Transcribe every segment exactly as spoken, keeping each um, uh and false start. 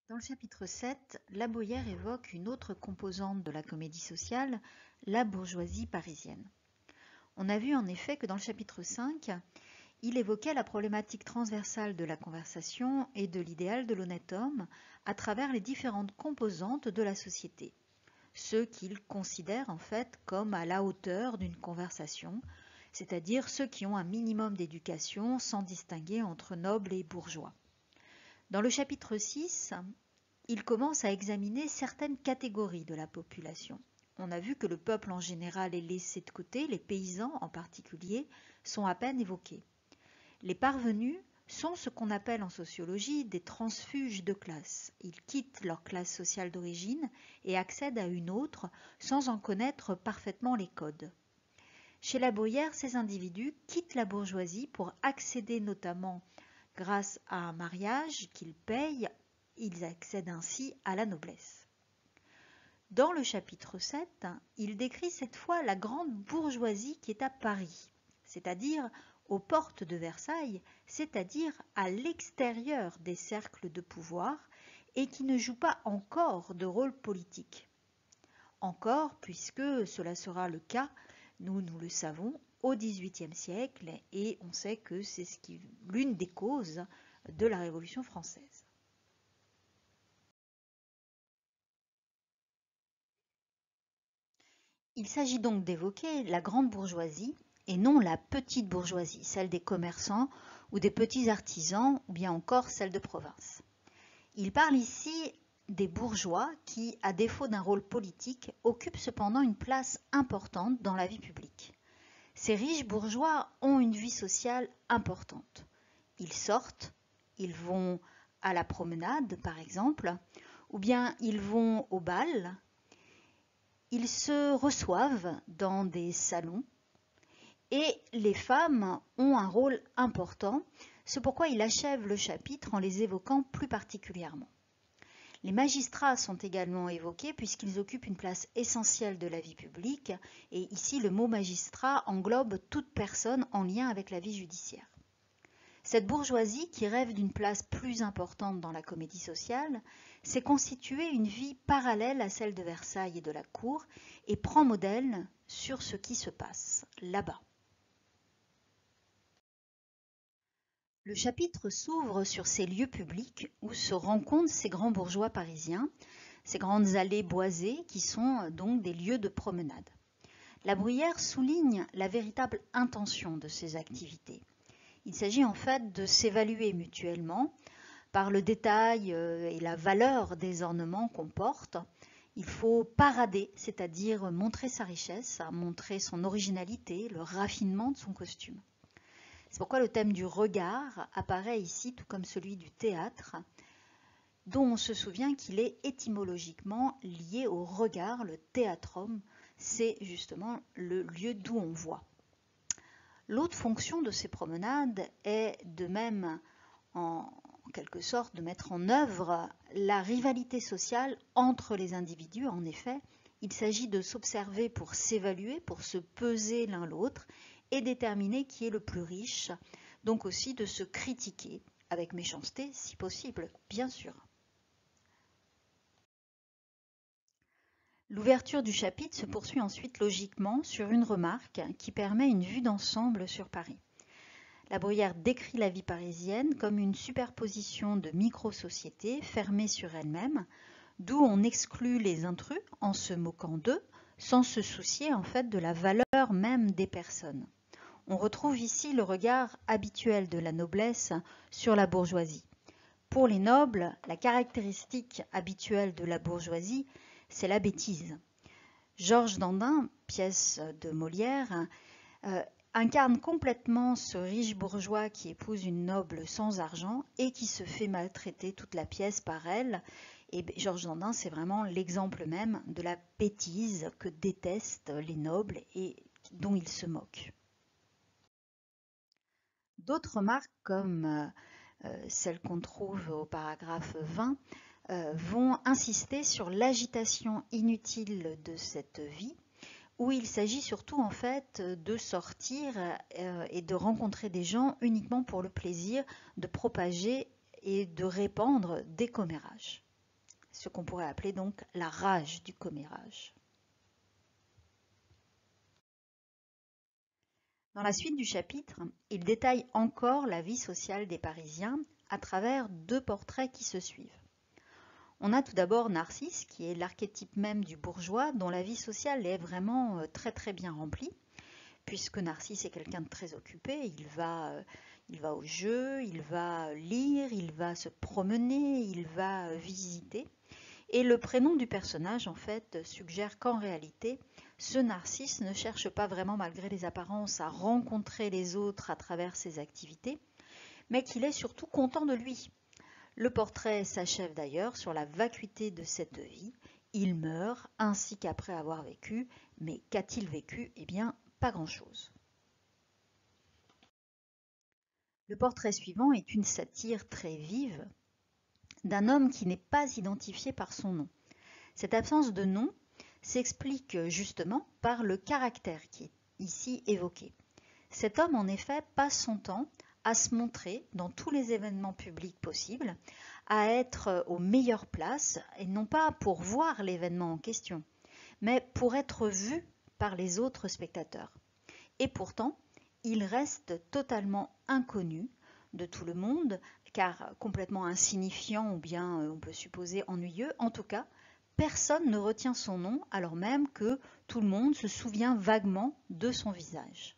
Dans le chapitre sept, La Bruyère évoque une autre composante de la comédie sociale, la bourgeoisie parisienne. On a vu en effet que dans le chapitre cinq, il évoquait la problématique transversale de la conversation et de l'idéal de l'honnête homme à travers les différentes composantes de la société, ceux qu'il considère en fait comme à la hauteur d'une conversation, c'est-à-dire ceux qui ont un minimum d'éducation sans distinguer entre nobles et bourgeois. Dans le chapitre six, il commence à examiner certaines catégories de la population. On a vu que le peuple en général est laissé de côté, les paysans en particulier sont à peine évoqués. Les parvenus sont ce qu'on appelle en sociologie des transfuges de classe. Ils quittent leur classe sociale d'origine et accèdent à une autre sans en connaître parfaitement les codes. Chez la Bruyère, ces individus quittent la bourgeoisie pour accéder notamment grâce à un mariage qu'ils payent. Ils accèdent ainsi à la noblesse. Dans le chapitre sept, il décrit cette fois la grande bourgeoisie qui est à Paris, c'est-à-dire aux portes de Versailles, c'est-à-dire à, à l'extérieur des cercles de pouvoir et qui ne joue pas encore de rôle politique. Encore, puisque cela sera le cas, nous, nous le savons, au dix-huitième siècle, et on sait que c'est ce qui, l'une des causes de la Révolution française. Il s'agit donc d'évoquer la grande bourgeoisie et non la petite bourgeoisie, celle des commerçants ou des petits artisans ou bien encore celle de province. Il parle ici des bourgeois qui, à défaut d'un rôle politique, occupent cependant une place importante dans la vie publique. Ces riches bourgeois ont une vie sociale importante. Ils sortent, ils vont à la promenade par exemple, ou bien ils vont au bal. Ils se reçoivent dans des salons et les femmes ont un rôle important, c'est pourquoi il achève le chapitre en les évoquant plus particulièrement. Les magistrats sont également évoqués puisqu'ils occupent une place essentielle de la vie publique et ici le mot magistrat englobe toute personne en lien avec la vie judiciaire. Cette bourgeoisie, qui rêve d'une place plus importante dans la comédie sociale, s'est constituée une vie parallèle à celle de Versailles et de la cour et prend modèle sur ce qui se passe là-bas. Le chapitre s'ouvre sur ces lieux publics où se rencontrent ces grands bourgeois parisiens, ces grandes allées boisées qui sont donc des lieux de promenade. La Bruyère souligne la véritable intention de ces activités. Il s'agit en fait de s'évaluer mutuellement par le détail et la valeur des ornements qu'on porte. Il faut parader, c'est-à-dire montrer sa richesse, montrer son originalité, le raffinement de son costume. C'est pourquoi le thème du regard apparaît ici, tout comme celui du théâtre, dont on se souvient qu'il est étymologiquement lié au regard, le théâtrum, c'est justement le lieu d'où on voit. L'autre fonction de ces promenades est de même, en quelque sorte, de mettre en œuvre la rivalité sociale entre les individus. En effet, il s'agit de s'observer pour s'évaluer, pour se peser l'un l'autre et déterminer qui est le plus riche, donc aussi de se critiquer, avec méchanceté si possible, bien sûr. L'ouverture du chapitre se poursuit ensuite logiquement sur une remarque qui permet une vue d'ensemble sur Paris. La Bruyère décrit la vie parisienne comme une superposition de micro-sociétés fermées sur elles-mêmes, d'où on exclut les intrus en se moquant d'eux, sans se soucier en fait de la valeur même des personnes. On retrouve ici le regard habituel de la noblesse sur la bourgeoisie. Pour les nobles, la caractéristique habituelle de la bourgeoisie, c'est la bêtise. Georges Dandin, pièce de Molière, euh, incarne complètement ce riche bourgeois qui épouse une noble sans argent et qui se fait maltraiter toute la pièce par elle. Et Georges Dandin, c'est vraiment l'exemple même de la bêtise que détestent les nobles et dont ils se moquent. D'autres remarques, comme euh, celle qu'on trouve au paragraphe vingt, euh, vont insister sur l'agitation inutile de cette vie, où il s'agit surtout en fait de sortir euh, et de rencontrer des gens uniquement pour le plaisir de propager et de répandre des commérages. ce qu'on pourrait appeler donc la rage du commérage. Dans la suite du chapitre, il détaille encore la vie sociale des Parisiens à travers deux portraits qui se suivent. On a tout d'abord Narcisse, qui est l'archétype même du bourgeois, dont la vie sociale est vraiment très très bien remplie, puisque Narcisse est quelqu'un de très occupé, il va, il va au jeu, il va lire, il va se promener, il va visiter. Et le prénom du personnage, en fait, suggère qu'en réalité, ce Narcisse ne cherche pas vraiment, malgré les apparences, à rencontrer les autres à travers ses activités, mais qu'il est surtout content de lui. Le portrait s'achève d'ailleurs sur la vacuité de cette vie. Il meurt, ainsi qu'après avoir vécu, mais qu'a-t-il vécu? Eh bien, pas grand-chose. Le portrait suivant est une satire très vive d'un homme qui n'est pas identifié par son nom. Cette absence de nom s'explique justement par le caractère qui est ici évoqué. Cet homme, en effet, passe son temps à se montrer dans tous les événements publics possibles, à être aux meilleures places, et non pas pour voir l'événement en question, mais pour être vu par les autres spectateurs. Et pourtant, il reste totalement inconnu de tout le monde, car complètement insignifiant ou bien on peut supposer ennuyeux. En tout cas, personne ne retient son nom alors même que tout le monde se souvient vaguement de son visage.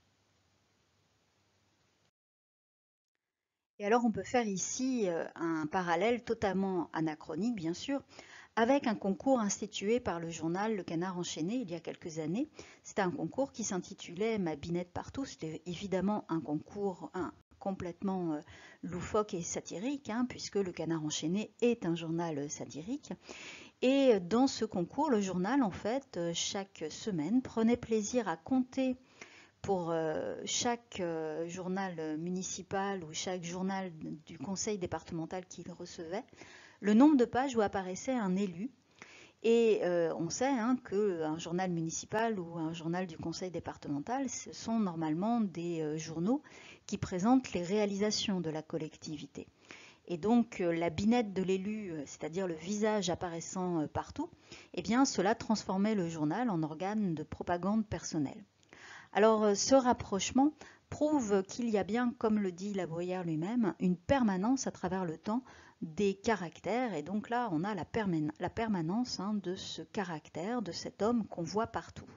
Et alors on peut faire ici un parallèle totalement anachronique, bien sûr, avec un concours institué par le journal Le Canard enchaîné il y a quelques années. C'était un concours qui s'intitulait Ma binette partout. C'était évidemment un concours un, complètement euh, loufoque et satirique, hein, puisque Le Canard enchaîné est un journal satirique. Et dans ce concours, le journal, en fait, chaque semaine, prenait plaisir à compter pour euh, chaque euh, journal municipal ou chaque journal du conseil départemental qu'il recevait, le nombre de pages où apparaissait un élu. Et euh, on sait hein, qu'un journal municipal ou un journal du conseil départemental, ce sont normalement des euh, journaux qui présentent les réalisations de la collectivité. Et donc euh, la binette de l'élu, c'est-à-dire le visage apparaissant euh, partout, eh bien cela transformait le journal en organe de propagande personnelle. Alors euh, ce rapprochement prouve qu'il y a bien, comme le dit La Bruyère lui-même, une permanence à travers le temps des caractères, et donc là on a la, perman la permanence hein, de ce caractère, de cet homme qu'on voit partout.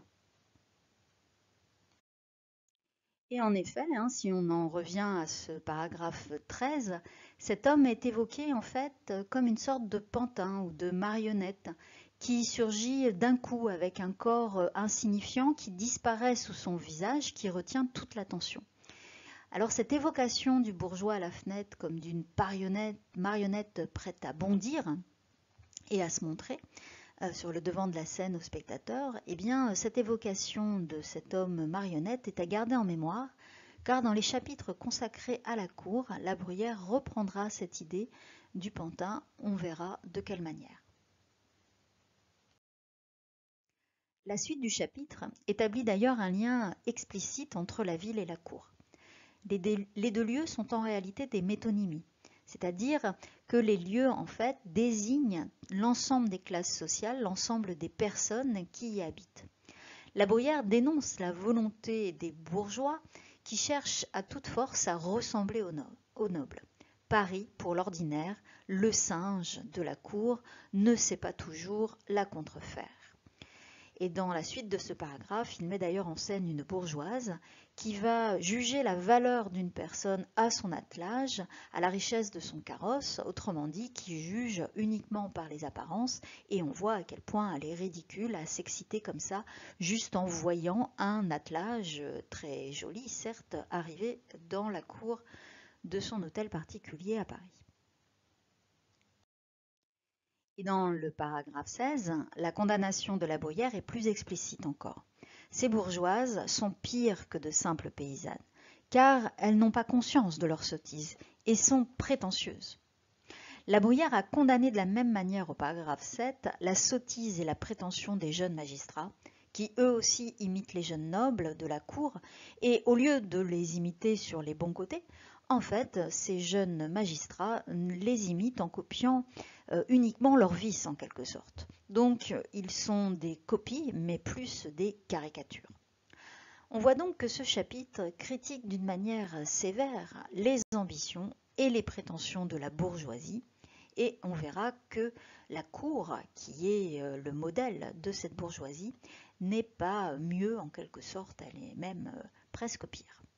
Et en effet, hein, si on en revient à ce paragraphe treize, cet homme est évoqué en fait comme une sorte de pantin ou de marionnette qui surgit d'un coup avec un corps insignifiant qui disparaît sous son visage, qui retient toute l'attention. Alors cette évocation du bourgeois à la fenêtre comme d'une marionnette prête à bondir et à se montrer euh, sur le devant de la scène aux spectateurs, eh bien cette évocation de cet homme marionnette est à garder en mémoire, car dans les chapitres consacrés à la cour, La Bruyère reprendra cette idée du pantin, on verra de quelle manière. La suite du chapitre établit d'ailleurs un lien explicite entre la ville et la cour. Les deux lieux sont en réalité des métonymies, c'est-à-dire que les lieux en fait désignent l'ensemble des classes sociales, l'ensemble des personnes qui y habitent. La Bruyère dénonce la volonté des bourgeois qui cherchent à toute force à ressembler aux nobles. Paris, pour l'ordinaire, le singe de la cour, ne sait pas toujours la contrefaire. Et dans la suite de ce paragraphe, il met d'ailleurs en scène une bourgeoise qui va juger la valeur d'une personne à son attelage, à la richesse de son carrosse, autrement dit, qui juge uniquement par les apparences, et on voit à quel point elle est ridicule à s'exciter comme ça, juste en voyant un attelage très joli, certes, arriver dans la cour de son hôtel particulier à Paris. Et dans le paragraphe seize, la condamnation de La Bruyère est plus explicite encore. Ces bourgeoises sont pires que de simples paysannes, car elles n'ont pas conscience de leur sottise et sont prétentieuses. La Bruyère a condamné de la même manière au paragraphe sept la sottise et la prétention des jeunes magistrats, qui eux aussi imitent les jeunes nobles de la cour, et au lieu de les imiter sur les bons côtés, en fait, ces jeunes magistrats les imitent en copiant euh, uniquement leurs vices en quelque sorte. Donc, ils sont des copies, mais plus des caricatures. On voit donc que ce chapitre critique d'une manière sévère les ambitions et les prétentions de la bourgeoisie, et on verra que la cour, qui est le modèle de cette bourgeoisie, n'est pas mieux en quelque sorte, elle est même presque pire.